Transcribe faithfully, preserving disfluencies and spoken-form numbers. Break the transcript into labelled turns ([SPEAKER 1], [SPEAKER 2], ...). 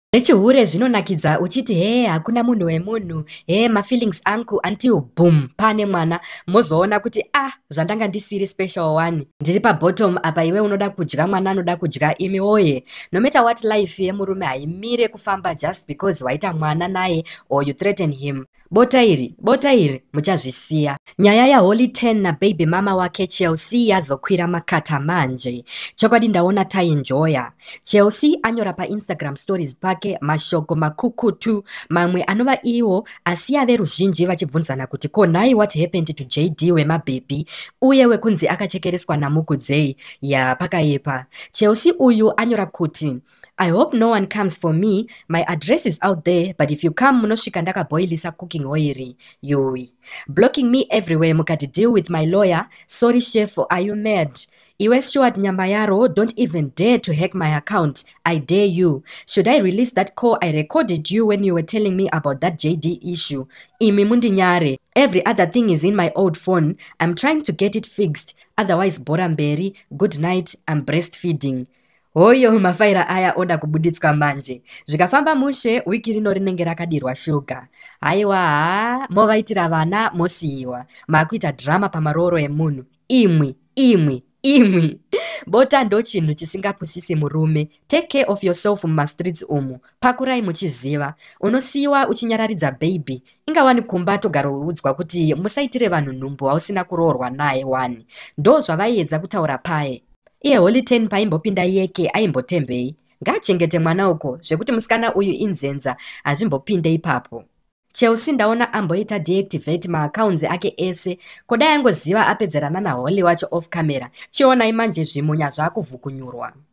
[SPEAKER 1] Zvechihure zvinonakidza uchiti he hakuna munhu wemunhu he mafeelings angu until boom pane mwana mozoona kuti ah zvandanga ndisiri special one ndiri pabottom apa iwe unoda kudya mwana anoda kudya imi oye no matter what life yemurume haimire kufamba just because waita mwana naye or you threaten him. Bota iri bota iri muchazvisiya. Nyaya yaHoly ten nababy mama wake Chelsea yazokwira makata manje. Chokwadi ndaona taenjoya. Chelsea anyora paInstagram stories pake mashoko makukutu mamwe anova iwo asi ave ruzhinji vachibvunzana kuti konai what happened to J D wemababy uye wekunzi akachekereswa namukudzei ya pakayepa. Chelsea uyu anyora kuti I hope no one comes for me. My address is out there, but if you come, munosvika ndakaboilisa cooking oil. Yoi. Blocking me everywhere, mukati deal with my lawyer. Sorry, chef, are you mad? Iwe Stuart Nyambayaro, don't even dare to hack my account. I dare you. Should I release that call I recorded you when you were telling me about that J D issue? Imi mundi nyare. Every other thing is in my old phone. I'm trying to get it fixed. Otherwise, Boramberi, good night, I'm breastfeeding. Oyo mafaira aya oda kubuditswa manje. Zvikafamba mushe wiki rino rinenge rakadirwa shuga. Aiwa, movaitira vana mosiiwa. Makuita drama pamaroro emunhu. Imwi, imwi, imwi. Bota ndo chinhu chisingapusisi murume. Take care of yourself muma streets umu. Pakurai muchiziva. Unosiiwa uchinyararidza baby. Ingawani kumbato garo udzwa kuti musaitire vanhu nhumbu hausina kuroorwa naye wani. Ndo zvavaiedza kutaura paye. Iye Holy ten paimbopinda yeke aimbotembei. Ngachengete mwana uko zvekuti musikana uyu inzenza hazvimbopinde ipapo. Chelsea ndaona amboita deactivate maaccounts ake ese kodai angoziva apedzerana naHoly wacho off camera. Chiona imanje zvimunya zvakuvhukunyurwa.